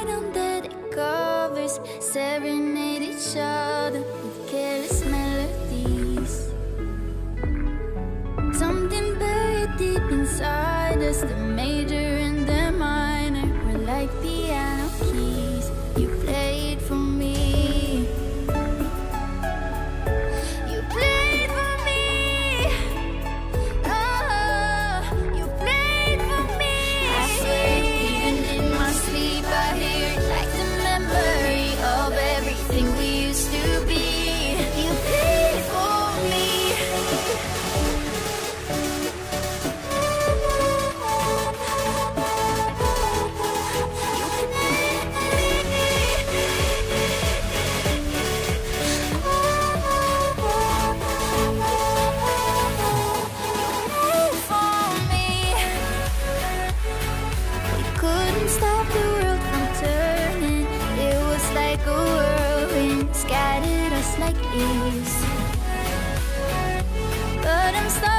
night under the covers, serenade each other with careless melodies. Something buried deep inside us, the major and the minor were like piano keys. You played for me. You played for me. Oh, you played for me. I swear, even in my sleep, I hear it like the memory of everything we used to be. You played for me. Stop the world from turning. It was like a whirlwind, scattered us like leaves. But I'm sorry.